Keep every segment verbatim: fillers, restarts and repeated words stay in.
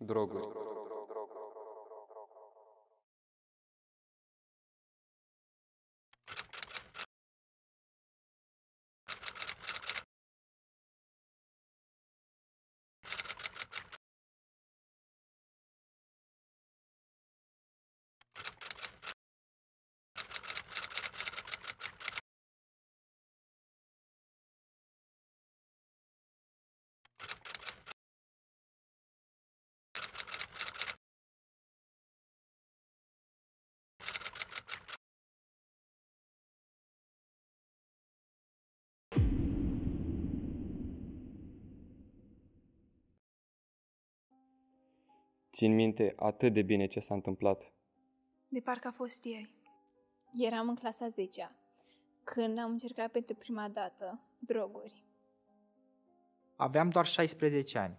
Droguri. Țin minte atât de bine ce s-a întâmplat. De parcă a fost ieri. Eram în clasa zecea, când am încercat pentru prima dată droguri. Aveam doar șaisprezece ani.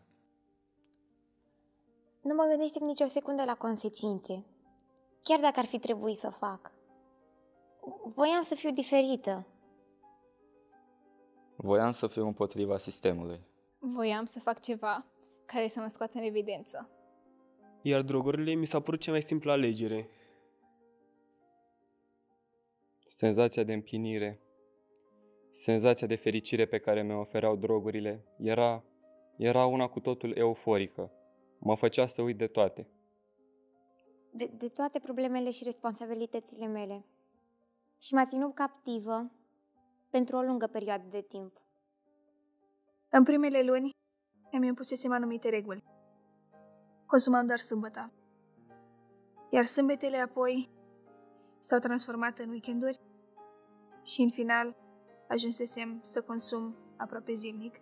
Nu mă gândisem nicio secundă la consecințe, chiar dacă ar fi trebuit să fac. Voiam să fiu diferită. Voiam să fiu împotriva sistemului. Voiam să fac ceva care să mă scoată în evidență. Iar drogurile mi s-a părut cea mai simplă alegere. Senzația de împlinire, senzația de fericire pe care mi-o ofereau drogurile era, era una cu totul euforică. Mă făcea să uit de toate. De, de toate problemele și responsabilitățile mele. Și m-a ținut captivă pentru o lungă perioadă de timp. În primele luni îmi impusesem anumite reguli. Consumam doar sâmbătă. Iar sâmbetele apoi s-au transformat în weekenduri și în final ajunsesem să consum aproape zilnic,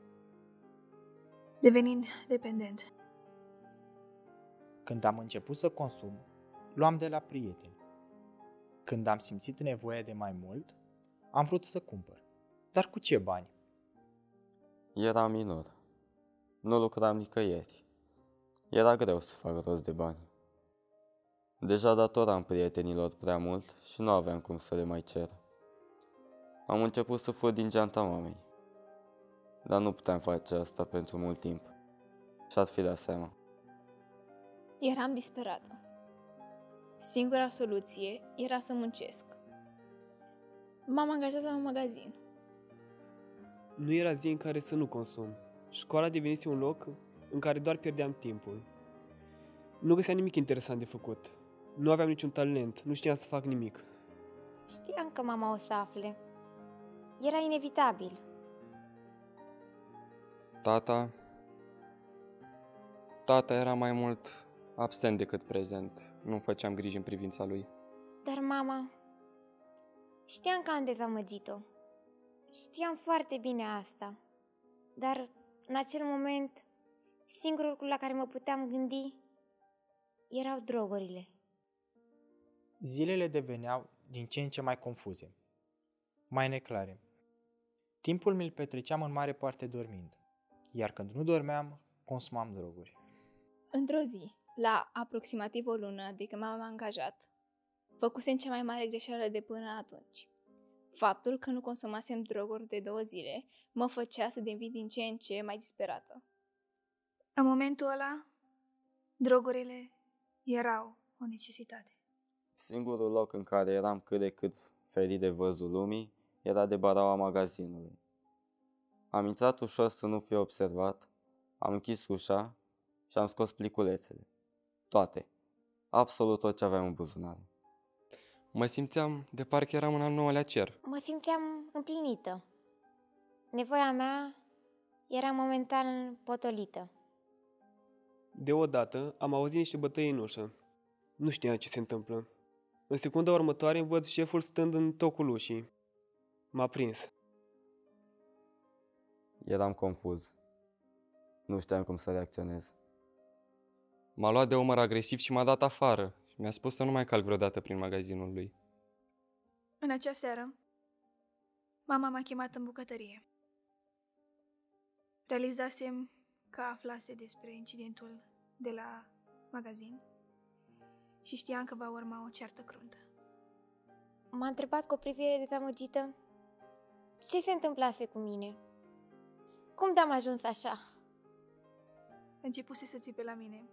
devenind dependent. Când am început să consum, luam de la prieteni. Când am simțit nevoia de mai mult, am vrut să cumpăr. Dar cu ce bani? Eram minor. Nu lucram nicăieri. Era greu să fac rost de bani. Deja datoram prietenilor prea mult și nu aveam cum să le mai cer. Am început să fur din geanta mamei. Dar nu puteam face asta pentru mult timp. Și-ar fi dat seama. Eram disperată. Singura soluție era să muncesc. M-am angajat la un magazin. Nu era zi în care să nu consum. Școala devenise un loc în care doar pierdeam timpul. Nu găseam nimic interesant de făcut. Nu aveam niciun talent, nu știam să fac nimic. Știam că mama o să afle. Era inevitabil. Tata... Tata era mai mult absent decât prezent. Nu făceam griji în privința lui. Dar mama... Știam că am dezamăgit-o. Știam foarte bine asta. Dar, în acel moment, singurul lucru la care mă puteam gândi erau drogurile. Zilele deveneau din ce în ce mai confuze, mai neclare. Timpul mi-l petreceam în mare parte dormind, iar când nu dormeam, consumam droguri. Într-o zi, la aproximativ o lună de când m-am angajat, făcusem cea mai mare greșeală de până atunci. Faptul că nu consumasem droguri de două zile mă făcea să devin din ce în ce mai disperată. În momentul ăla, drogurile erau o necesitate. Singurul loc în care eram cât de cât ferit de văzul lumii era de baraua magazinului. Am intrat ușor să nu fiu observat, am închis ușa și am scos pliculețele. Toate. Absolut tot ce aveam în buzunar. Mă simțeam de parcă eram în al nouălea cer. Mă simțeam împlinită. Nevoia mea era momentan potolită. Deodată am auzit niște bătăi în ușă. Nu știam ce se întâmplă. În secunda următoare îmi văd șeful stând în tocul ușii. M-a prins. Eram confuz. Nu știam cum să reacționez. M-a luat de umăr agresiv și m-a dat afară și mi-a spus să nu mai calc vreodată prin magazinul lui. În acea seară, mama m-a chemat în bucătărie. Realizasem că aflase despre incidentul de la magazin și știam că va urma o ceartă cruntă. M-a întrebat cu o privire dezamăgită ce se întâmplase cu mine. Cum de-am ajuns așa? începuse să țipe la mine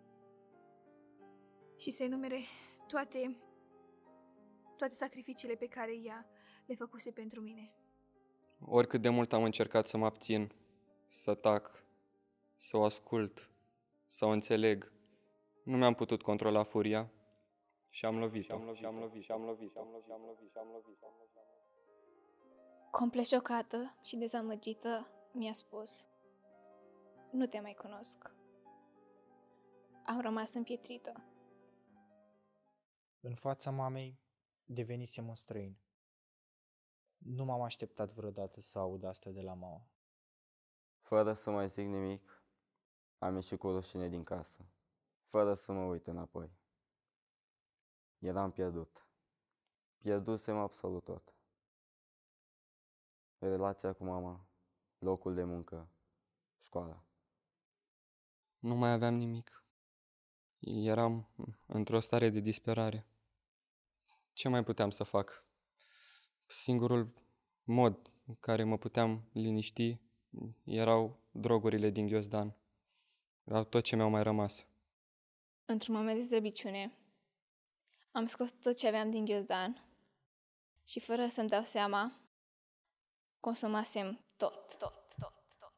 și să enumere toate, toate sacrificiile pe care ea le făcuse pentru mine. Oricât de mult am încercat să mă abțin, să tac, să o ascult, să o înțeleg, nu mi-am putut controla furia și am lovit, am lovit, am lovit, am lovit, am lovit, am lovit, am lovit, am lovit. Complet șocată și dezamăgită, mi-a spus: nu te mai cunosc. Am rămas împietrită. În fața mamei devenisem un străin. Nu m-am așteptat vreodată să aud asta de la mama. Fără să mai zic nimic, am ieșit cu rușine din casă, fără să mă uit înapoi. Eram pierdut. Pierdusem absolut tot. Relația cu mama, locul de muncă, școala. Nu mai aveam nimic. Eram într-o stare de disperare. Ce mai puteam să fac? Singurul mod în care mă puteam liniști erau drogurile din ghiozdan. Erau tot ce mi-au mai rămas. Într-un moment de slăbiciune, am scos tot ce aveam din ghiozdan și, fără să-mi dau seama, consumasem tot, tot, tot.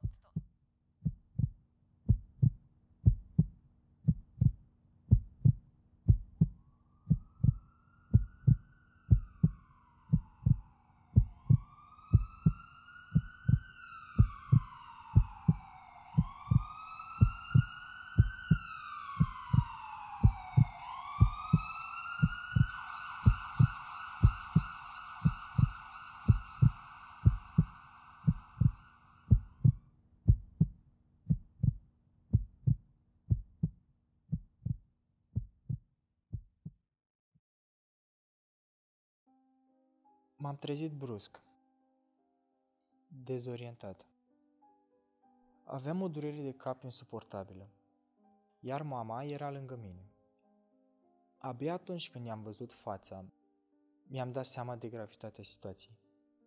M-am trezit brusc, dezorientat. Aveam o durere de cap insuportabilă, iar mama era lângă mine. Abia atunci când i-am văzut fața, mi-am dat seama de gravitatea situației.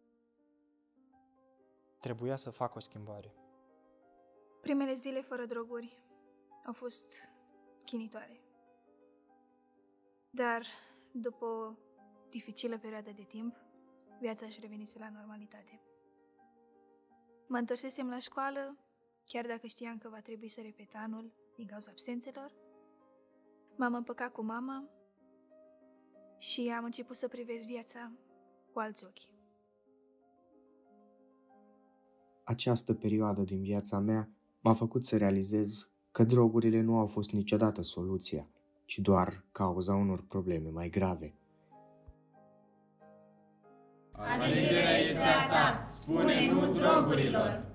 Trebuia să fac o schimbare. Primele zile fără droguri au fost chinitoare. Dar, după o dificilă perioadă de timp, viața își revenise la normalitate. Mă întorsesem la școală, chiar dacă știam că va trebui să repet anul din cauza absențelor. M-am împăcat cu mama și am început să privesc viața cu alți ochi. Această perioadă din viața mea m-a făcut să realizez că drogurile nu au fost niciodată soluția, ci doar cauza unor probleme mai grave. Alegerea este a ta, spune nu drogurilor!